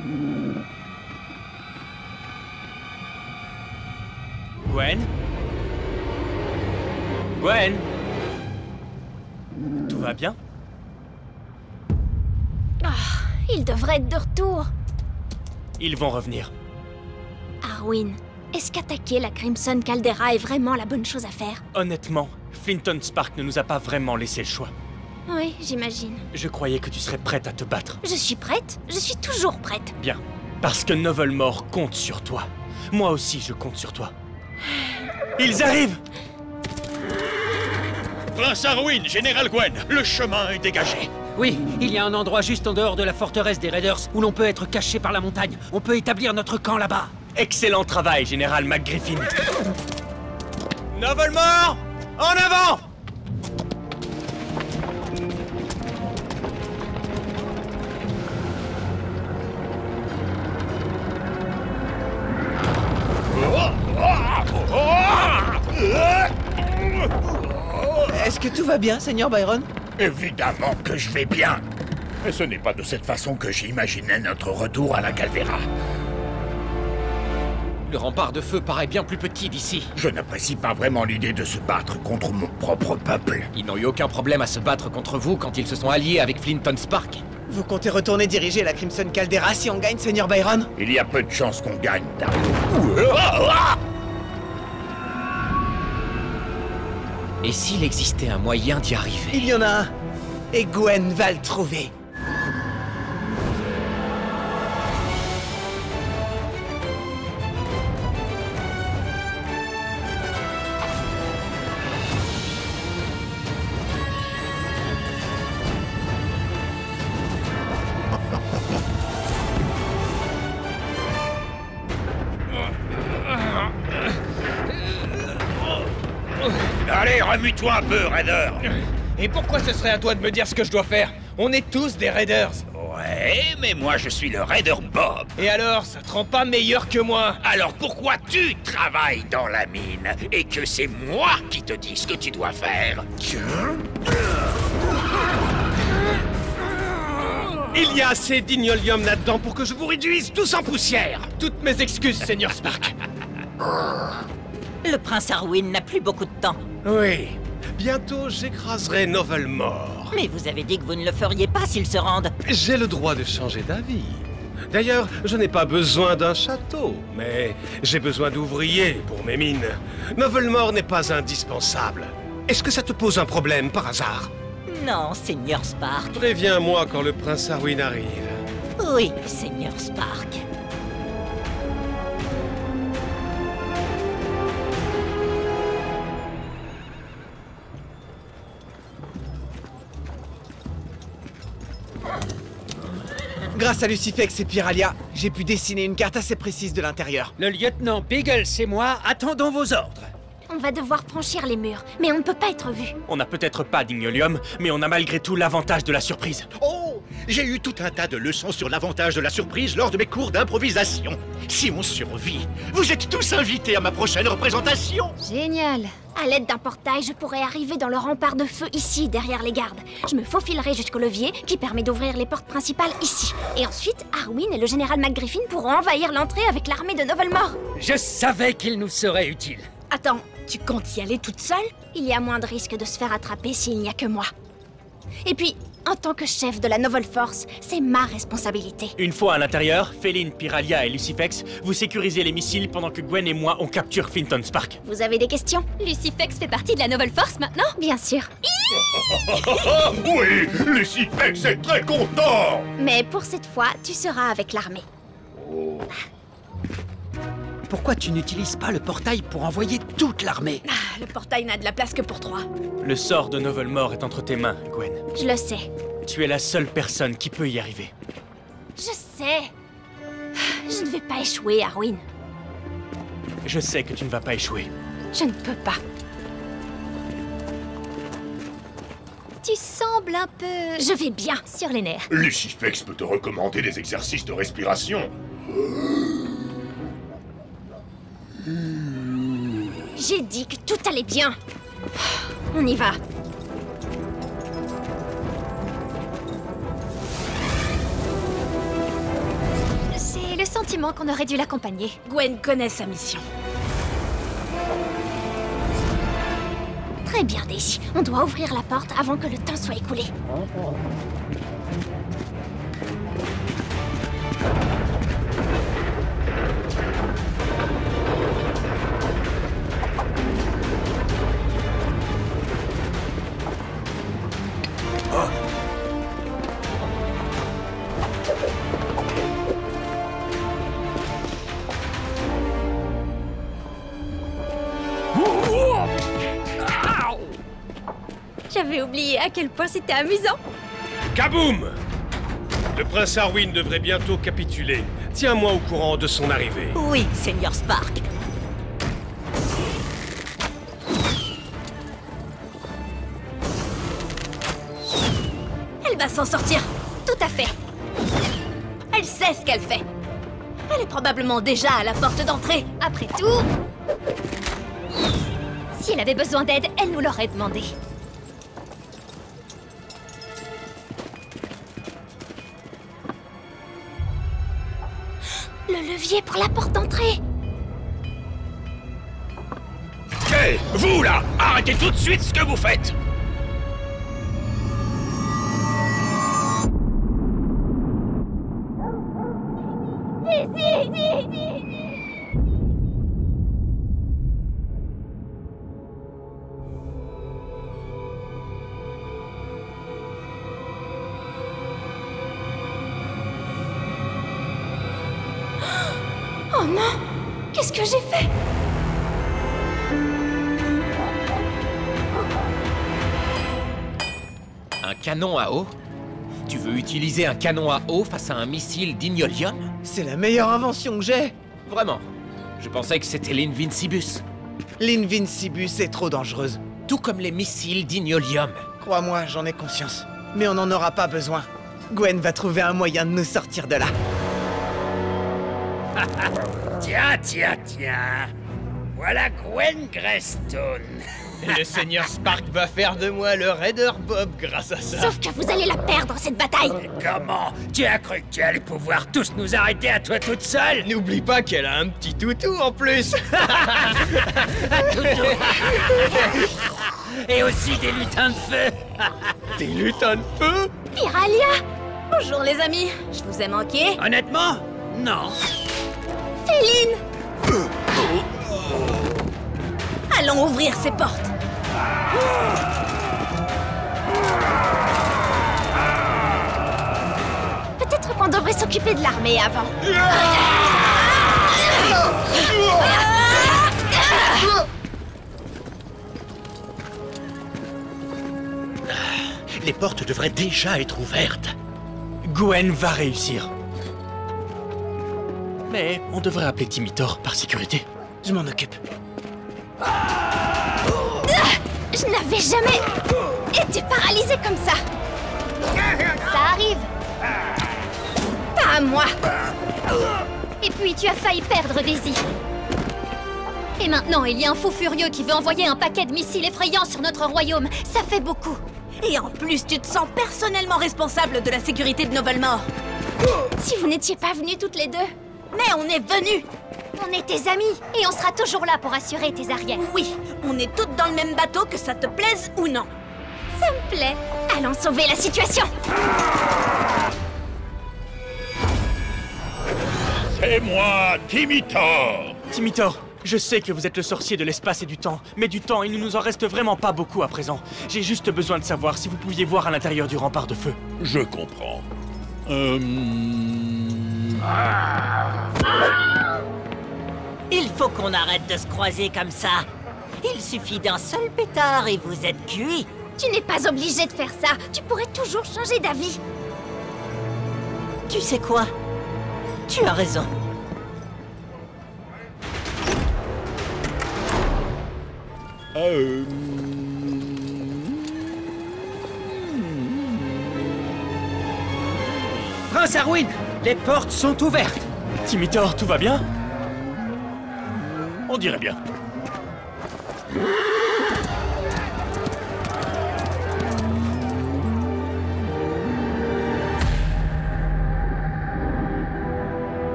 Gwen? Gwen? Tout va bien? Ah, ils devraient être de retour. Ils vont revenir. Arwyn, est-ce qu'attaquer la Crimson Caldera est vraiment la bonne chose à faire? Honnêtement, Flinton Spark ne nous a pas vraiment laissé le choix. Oui, j'imagine. Je croyais que tu serais prête à te battre. Je suis prête. Je suis toujours prête. Bien. Parce que Novelmore compte sur toi. Moi aussi, je compte sur toi. Ils arrivent! Prince Arwyn, Général Gwen, le chemin est dégagé. Oui, il y a un endroit juste en dehors de la forteresse des Raiders où l'on peut être caché par la montagne. On peut établir notre camp là-bas. Excellent travail, Général McGriffin. Novelmore! En avant! Est-ce que tout va bien, Seigneur Byron? Évidemment que je vais bien. Mais ce n'est pas de cette façon que j'imaginais notre retour à la Calvéra. Le rempart de feu paraît bien plus petit d'ici. Je n'apprécie pas vraiment l'idée de se battre contre mon propre peuple. Ils n'ont eu aucun problème à se battre contre vous quand ils se sont alliés avec Flinton Spark. Vous comptez retourner diriger la Crimson Caldera si on gagne, Seigneur Byron? Il y a peu de chances qu'on gagne, Dark. Et s'il existait un moyen d'y Il arriver? y en a un. Et Gwen va le trouver. Allez, remue-toi un peu, Raider. Et pourquoi ce serait à toi de me dire ce que je dois faire? On est tous des Raiders. Ouais, mais moi je suis le Raider Bob. Et alors, ça te rend pas meilleur que moi? Alors pourquoi tu travailles dans la mine et que c'est moi qui te dis ce que tu dois faire? Il y a assez d'ignolium là-dedans pour que je vous réduise tous en poussière. Toutes mes excuses, Seigneur Spark. Le prince Arwyn n'a plus beaucoup de temps. Oui, bientôt j'écraserai Novelmore. Mais vous avez dit que vous ne le feriez pas s'ils se rendent. J'ai le droit de changer d'avis. D'ailleurs, je n'ai pas besoin d'un château, mais j'ai besoin d'ouvriers pour mes mines. Novelmore n'est pas indispensable. Est-ce que ça te pose un problème par hasard? Non, Seigneur Spark. Préviens-moi quand le prince Arwyn arrive. Oui, Seigneur Spark. Grâce à Lucifex et Pyralia, j'ai pu dessiner une carte assez précise de l'intérieur. Le lieutenant Beagles et moi attendons vos ordres. On va devoir franchir les murs, mais on ne peut pas être vu. On n'a peut-être pas d'ignolium, mais on a malgré tout l'avantage de la surprise. Oh, j'ai eu tout un tas de leçons sur l'avantage de la surprise lors de mes cours d'improvisation. Si on survit, vous êtes tous invités à ma prochaine représentation. Génial. À l'aide d'un portail, je pourrais arriver dans le rempart de feu ici, derrière les gardes. Je me faufilerai jusqu'au levier, qui permet d'ouvrir les portes principales ici. Et ensuite, Arwyn et le général McGriffin pourront envahir l'entrée avec l'armée de Novelmore. Je savais qu'il nous serait utile. Attends, tu comptes y aller toute seule? Il y a moins de risques de se faire attraper s'il n'y a que moi. Et puis, en tant que chef de la Novel Force, c'est ma responsabilité. Une fois à l'intérieur, Féline, Pyralia et Lucifex, vous sécurisez les missiles pendant que Gwen et moi on capture Flinton Spark. Vous avez des questions? Lucifex fait partie de la Novel Force maintenant? Bien sûr. Oui, Lucifex est très content. Mais pour cette fois, tu seras avec l'armée. Pourquoi tu n'utilises pas le portail pour envoyer toute l'armée? Le portail n'a de la place que pour 3. Le sort de Novelmore est entre tes mains, Gwen. Je le sais. Tu es la seule personne qui peut y arriver. Je sais. Je ne vais pas échouer, Arwyn. Je sais que tu ne vas pas échouer. Je ne peux pas. Tu sembles un peu... Je vais bien, sur les nerfs. Lucifex peut te recommander des exercices de respiration. J'ai dit que tout allait bien. On y va. sentiment qu'on aurait dû l'accompagner. Gwen connaît sa mission. Très bien, Daisy. On doit ouvrir la porte avant que le temps soit écoulé. J'avais oublié à quel point c'était amusant. Kaboum! Le prince Arwin devrait bientôt capituler. Tiens-moi au courant de son arrivée. Oui, Seigneur Spark. Elle va s'en sortir. Tout à fait. Elle sait ce qu'elle fait. Elle est probablement déjà à la porte d'entrée. Après tout... Si elle avait besoin d'aide, elle nous l'aurait demandé. Le levier pour la porte d'entrée. Hé, vous là! Arrêtez tout de suite ce que vous faites! Oh non! Qu'est-ce que j'ai fait? Un canon à eau? Tu veux utiliser un canon à eau face à un missile d'ignolium? C'est la meilleure invention que j'ai. Vraiment? Je pensais que c'était l'Invincibus. L'Invincibus est trop dangereuse. Tout comme les missiles d'ignolium. Crois-moi, j'en ai conscience. Mais on n'en aura pas besoin. Gwen va trouver un moyen de nous sortir de là. Tiens. Voilà Gwen Greystone. Et le Seigneur Spark va faire de moi le Raider Bob grâce à ça. Sauf que vous allez la perdre, cette bataille. Comment? Tu as cru que tu allais pouvoir tous nous arrêter à toi toute seule? N'oublie pas qu'elle a un petit toutou en plus. Et aussi des lutins de feu. Des lutins de feu? Piralia! Bonjour les amis, je vous ai manqué. Honnêtement? Non. Féline! Allons ouvrir ces portes. Peut-être qu'on devrait s'occuper de l'armée avant. Les portes devraient déjà être ouvertes. Gwen va réussir. Mais on devrait appeler Timitor par sécurité. Je m'en occupe. Je n'avais jamais été paralysée comme ça. Ça arrive. Pas à moi. Et puis tu as failli perdre Daisy. Et maintenant, il y a un fou furieux qui veut envoyer un paquet de missiles effrayants sur notre royaume. Ça fait beaucoup. Et en plus, tu te sens personnellement responsable de la sécurité de Novelmore. Si vous n'étiez pas venus toutes les deux. Mais on est venus. On est tes amis et on sera toujours là pour assurer tes arrières. Oui, on est toutes dans le même bateau, que ça te plaise ou non. Ça me plaît. Allons sauver la situation. C'est moi, Timitor! Timitor, je sais que vous êtes le sorcier de l'espace et du temps, mais du temps, il ne nous en reste vraiment pas beaucoup à présent. J'ai juste besoin de savoir si vous pouviez voir à l'intérieur du rempart de feu. Je comprends. Il faut qu'on arrête de se croiser comme ça. Il suffit d'un seul pétard et vous êtes cuits. Tu n'es pas obligé de faire ça. Tu pourrais toujours changer d'avis. Tu sais quoi? Tu as raison. Prince Arwin, les portes sont ouvertes. Timitor, tout va bien? On dirait bien.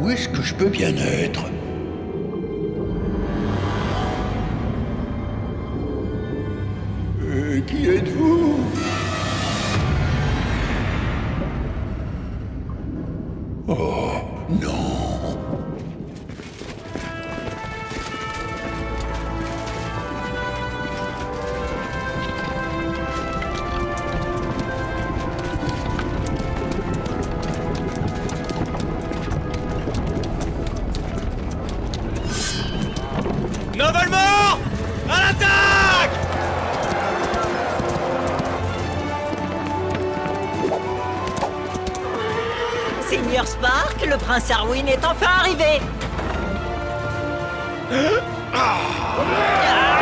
Où est-ce que je peux bien être? Qui êtes-vous? Oh, non. Novelmort! À l'attaque! Seigneur Spark, le prince Arwin est enfin arrivé.